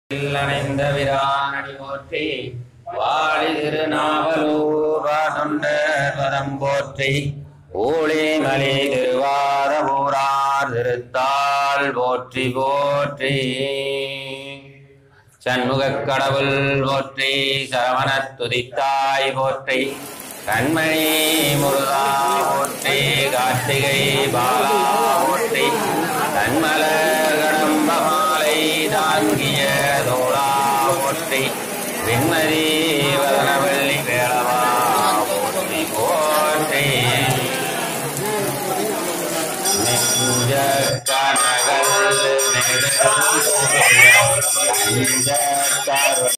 அணைந்த விரானடி போற்றி வாழி திருநாவலூரம் போற்றி ஊழி மலி திருவாரூரார் திருத்தாள் போற்றி போற்றி சண்முகக் கடவுள் போற்றி சரவணத் துதித்தாய் போற்றி கண்மணி முருகா போற்றி கார்த்திகை பாலா போற்றி தன்மலர் கடம்பமாலை தாங்கிய தோளா போற்றி வெண்மதி வதனவள்ளி வேளவா போற்றி போற்றி நெஞ்ச கனகல்